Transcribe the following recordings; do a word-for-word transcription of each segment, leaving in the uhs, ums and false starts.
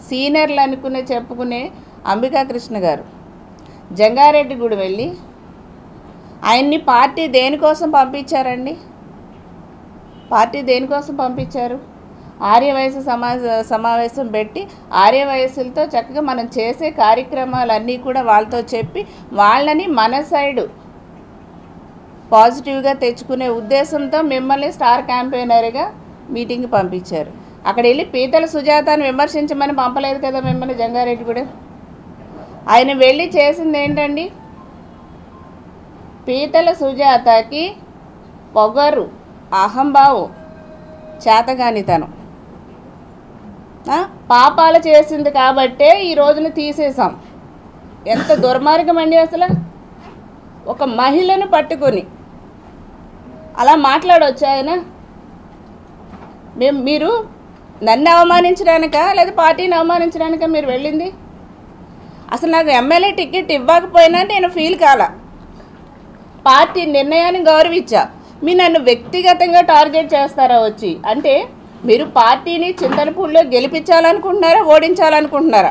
సీనియర్లు అనుకునే చెప్పుకునే అంబికా కృష్ణ గారు జంగారెడ్డిగూడెం వెళ్ళి ఆయన్ని పార్టీ దేనికోసం పంపించారండి? పార్టీ దేనికోసం పంపించారు? ఆర్యవయసు సమా సమావేశం పెట్టి ఆర్యవయసులతో చక్కగా మనం చేసే కార్యక్రమాలన్నీ కూడా వాళ్ళతో చెప్పి వాళ్ళని మన సైడు పాజిటివ్గా తెచ్చుకునే ఉద్దేశంతో మిమ్మల్ని స్టార్ క్యాంపెయినర్గా మీటింగ్కి పంపించారు. అక్కడ వెళ్ళి పీతల సుజాతను విమర్శించమని పంపలేదు కదా మిమ్మల్ని జంగారెడ్డిగూడెం. ఆయన వెళ్ళి చేసింది ఏంటండి? పీతల సుజాతకి పొగరు, అహంభావం, చేతగానితనం, పాపాలు చేసింది కాబట్టే ఈ రోజున తీసేసాం. ఎంత దుర్మార్గం అండి అసలు! ఒక మహిళను పట్టుకొని అలా మాట్లాడవచ్చు ఆయన? మేము మీరు నన్ను అవమానించడానికా లేదా పార్టీని అవమానించడానికా మీరు వెళ్ళింది? అసలు నాకు ఎమ్మెల్యే టికెట్ ఇవ్వకపోయినా నేను ఫీల్ కాలా, పార్టీ నిర్ణయాన్ని గౌరవించా. మీరు నన్ను వ్యక్తిగతంగా టార్గెట్ చేస్తారా వచ్చి? అంటే మీరు పార్టీని చింతలపూడిలో గెలిపించాలనుకుంటున్నారా, ఓడించాలనుకుంటున్నారా?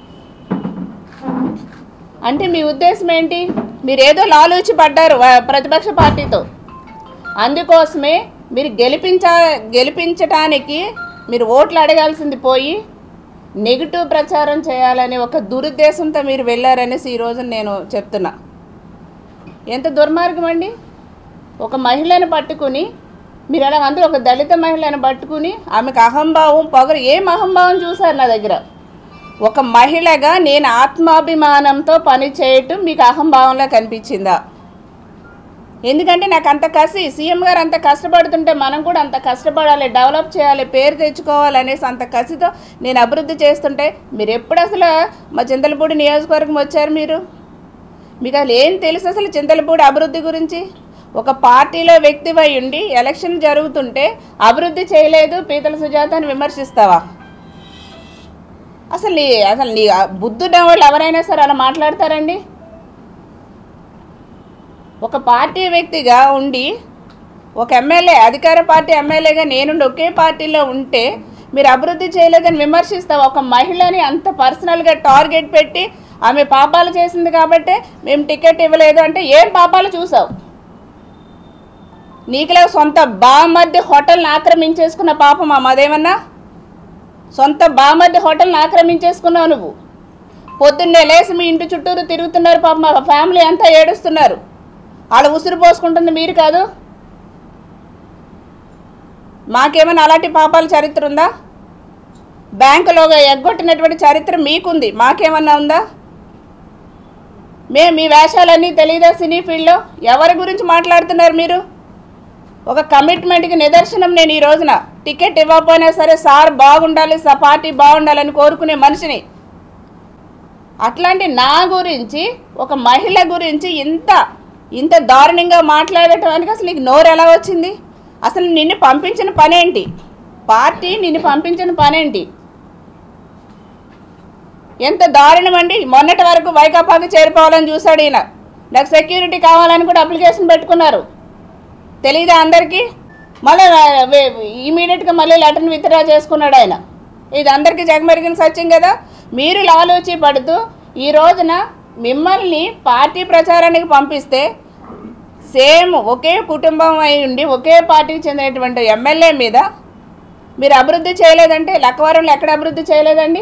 అంటే మీ ఉద్దేశం ఏంటి? మీరు ఏదో లాలూచి పడ్డారు ప్రతిపక్ష పార్టీతో, అందుకోసమే మీరు గెలిపించా గెలిపించటానికి మీరు ఓట్లు అడగాల్సింది పోయి నెగిటివ్ ప్రచారం చేయాలనే ఒక దురుద్దేశంతో మీరు వెళ్ళారనేసి ఈరోజు నేను చెప్తున్నా. ఎంత దుర్మార్గం అండి! ఒక మహిళను పట్టుకుని మీరు అలా అందరూ ఒక దళిత మహిళను పట్టుకుని ఆమెకు అహంభావం, పొగరు. ఏం అహంభావం చూసారు నా దగ్గర? ఒక మహిళగా నేను ఆత్మాభిమానంతో పని చేయటం మీకు అహంభావంలా కనిపించిందా? ఎందుకంటే నాకు అంత కసి, సీఎం గారు అంత కష్టపడుతుంటే మనం కూడా అంత కష్టపడాలి, డెవలప్ చేయాలి, పేరు తెచ్చుకోవాలి అనేసి అంత కసితో నేను అభివృద్ధి చేస్తుంటే మీరు ఎప్పుడు అసలు మా చింతలపూడి నియోజకవర్గం వచ్చారు? మీరు మీకు అసలు ఏం తెలుసు అసలు చింతలపూడి అభివృద్ధి గురించి? ఒక పార్టీలో వ్యక్తివై ఉండి ఎలక్షన్ జరుగుతుంటే అభివృద్ధి చేయలేదు పీతల సుజాతని విమర్శిస్తావా? అసలు నీ అసలు నీ బుద్ధున్న వాళ్ళు ఎవరైనా సరే అలా మాట్లాడతారండి? ఒక పార్టీ వ్యక్తిగా ఉండి ఒక ఎమ్మెల్యే, అధికార పార్టీ ఎమ్మెల్యేగా నేనుండి ఒకే పార్టీలో ఉంటే మీరు అభివృద్ధి చేయలేదని విమర్శిస్తావా? ఒక మహిళని అంత పర్సనల్గా టార్గెట్ పెట్టి ఆమె పాపాలు చేసింది కాబట్టి మేము టికెట్ ఇవ్వలేదు అంటే ఏం పాపాలు చూసావు? నీకులా సొంత బామర్ది హోటల్ని ఆక్రమించేసుకున్న పాపమా మాదేమన్నా? సొంత బామర్ది హోటల్ని ఆక్రమించేసుకున్నావు నువ్వు. పొద్దున్నే లేసి మీ ఇంటి చుట్టూరు తిరుగుతున్నారు పాప, మా ఫ్యామిలీ అంతా ఏడుస్తున్నారు. వాళ్ళు ఉసురు పోసుకుంటుంది మీరు కాదు. మాకేమైనా అలాంటి పాపాల చరిత్ర ఉందా? బ్యాంకులో ఎగ్గొట్టినటువంటి చరిత్ర మీకుంది, మాకేమన్నా ఉందా? మేము మీ వేషాలన్నీ తెలియదా? సినీ ఫీల్డ్లో ఎవరి గురించి మాట్లాడుతున్నారు మీరు? ఒక కమిట్మెంట్కి నిదర్శనం నేను ఈ రోజున. టికెట్ ఇవ్వకపోయినా సరే సార్ బాగుండాలి, సా పార్టీ బాగుండాలని కోరుకునే మనిషిని. అట్లాంటి నా గురించి, ఒక మహిళ గురించి ఇంత ఇంత దారుణంగా మాట్లాడటానికి అసలు నీకు నోరు ఎలా వచ్చింది? అసలు నిన్ను పంపించిన పనేంటి? పార్టీ నిన్ను పంపించిన పనేంటి? ఎంత దారుణం అండి! మొన్నటి వరకు వైకాపాకి చేరిపోవాలని చూశాడు ఈయన. నాకు సెక్యూరిటీ కావాలని కూడా అప్లికేషన్ పెట్టుకున్నారు, తెలీదా అందరికీ? మళ్ళీ ఇమీడియట్గా మళ్ళీ లెటర్ని విత్డ్రా చేసుకున్నాడు ఆయన. ఇది అందరికీ జగమెరిగిన సత్యం కదా. మీరు లాలూచి పడుతూ ఈ రోజున మిమ్మల్ని పార్టీ ప్రచారానికి పంపిస్తే సేమ్ ఒకే కుటుంబం అయి ఉండి ఒకే పార్టీకి చెందినటువంటి ఎమ్మెల్యే మీద మీరు అభివృద్ధి చేయలేదంటే లక్కవరంలో ఎక్కడ అభివృద్ధి చేయలేదండి?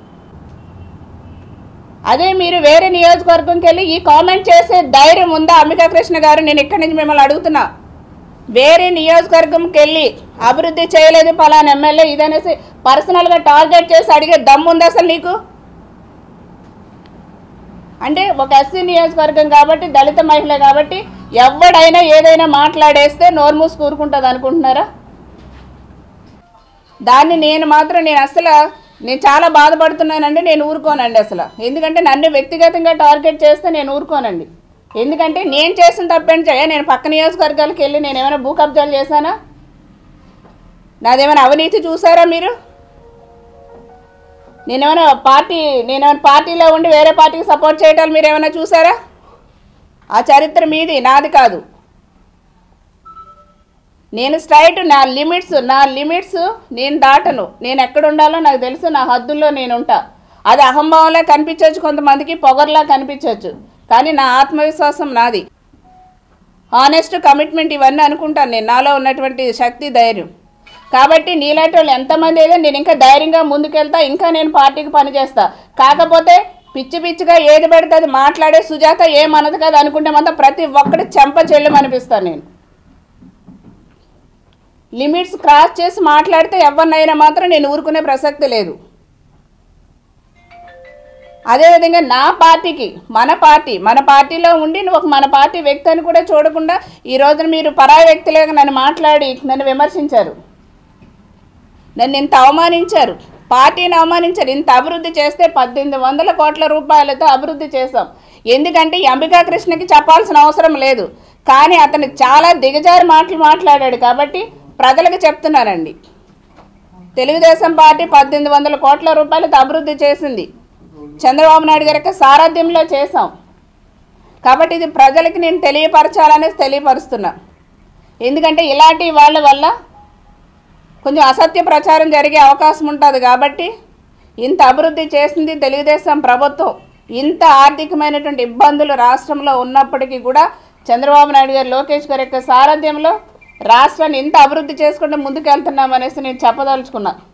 అదే మీరు వేరే నియోజకవర్గంకి వెళ్ళి ఈ కామెంట్ చేసే ధైర్యం ఉందా అంబికా కృష్ణ గారు? నేను ఇక్కడి నుంచి మిమ్మల్ని అడుగుతున్నా. వేరే నియోజకవర్గంకి వెళ్ళి అభివృద్ధి చేయలేదు పలానా ఎమ్మెల్యే ఇదనేసి పర్సనల్గా టార్గెట్ చేసి అడిగే దమ్ము ఉందా అసలు నీకు? అంటే ఒక ఎస్సీ నియోజకవర్గం కాబట్టి, దళిత మహిళ కాబట్టి ఎవడైనా ఏదైనా మాట్లాడేస్తే నోరు మూసి కూరుకుంటుంది అనుకుంటున్నారా? దాన్ని నేను మాత్రం నేను అసలు నేను చాలా బాధపడుతున్నానండి. నేను ఊరుకోనండి అసలు. ఎందుకంటే నన్ను వ్యక్తిగతంగా టార్గెట్ చేస్తే నేను ఊరుకోనండి. ఎందుకంటే నేను చేసిన తప్పేంటి? నేను పక్క నియోజకవర్గాలకు వెళ్ళి నేను ఏమైనా భూ కబ్జాలు చేశానా? నాదేమైనా అవినీతి చూసారా మీరు? నేనేమైనా పార్టీ నేనేమైనా పార్టీలో ఉండి వేరే పార్టీకి సపోర్ట్ చేయటాలు మీరు ఏమైనా చూసారా? ఆ చరిత్ర మీది, నాది కాదు. నేను స్ట్రైట్ నా లిమిట్స్ నా లిమిట్స్ నేను దాటను. నేను ఎక్కడ ఉండాలో నాకు తెలుసు. నా హద్దుల్లో నేను ఉంటా. అది అహంభావంలా కనిపించవచ్చు, కొంతమందికి పొగర్లా కనిపించవచ్చు, కానీ నా ఆత్మవిశ్వాసం నాది. హానెస్ట్, కమిట్మెంట్ ఇవన్నీ అనుకుంటాను నేను, నాలో ఉన్నటువంటి శక్తి, ధైర్యం. కాబట్టి నీలాంటి వాళ్ళు ఎంతమంది ఏదో నేను ఇంకా ధైర్యంగా ముందుకెళ్తా, ఇంకా నేను పార్టీకి పనిచేస్తా. కాకపోతే పిచ్చి పిచ్చిగా ఏది పెడితే అది మాట్లాడే సుజాత ఏమన్నది కదా అనుకుంటే మాత్రం ప్రతి ఒక్కటి చెంప చెల్లు అనిపిస్తాను నేను. లిమిట్స్ క్రాస్ చేసి మాట్లాడితే ఎవరినైనా మాత్రం నేను ఊరుకునే ప్రసక్తి లేదు. అదేవిధంగా నా పార్టీకి, మన పార్టీ మన పార్టీలో ఉండి నువ్వు ఒక మన పార్టీ వ్యక్తి అని కూడా చూడకుండా ఈ రోజున మీరు పరాయి వ్యక్తులుగా నన్ను మాట్లాడి నన్ను విమర్శించారు, నన్ను ఇంత అవమానించారు, పార్టీని అవమానించారు. ఇంత అభివృద్ధి చేస్తే పద్దెనిమిది వందల కోట్ల రూపాయలతో అభివృద్ధి చేశాం. ఎందుకంటే అంబికా కృష్ణకి చెప్పాల్సిన అవసరం లేదు, కానీ అతను చాలా దిగజారి మాటలు మాట్లాడాడు కాబట్టి ప్రజలకు చెప్తున్నానండి. తెలుగుదేశం పార్టీ పద్దెనిమిది వందల కోట్ల రూపాయలతో అభివృద్ధి చేసింది, చంద్రబాబు నాయుడు గారి యొక్క సారథ్యంలో చేశాం. కాబట్టి ఇది ప్రజలకి నేను తెలియపరచాలనేసి తెలియపరుస్తున్నా. ఎందుకంటే ఇలాంటి వాళ్ళ వల్ల కొంచెం అసత్య ప్రచారం జరిగే అవకాశం ఉంటుంది. కాబట్టి ఇంత అభివృద్ధి చేసింది తెలుగుదేశం ప్రభుత్వం. ఇంత ఆర్థికమైనటువంటి ఇబ్బందులు రాష్ట్రంలో ఉన్నప్పటికీ కూడా చంద్రబాబు నాయుడు గారు, లోకేష్ గారి యొక్క సారథ్యంలో రాష్ట్రాన్ని ఇంత అభివృద్ధి చేసుకుంటూ ముందుకెళ్తున్నామనేసి నేను చెప్పదలుచుకున్నా.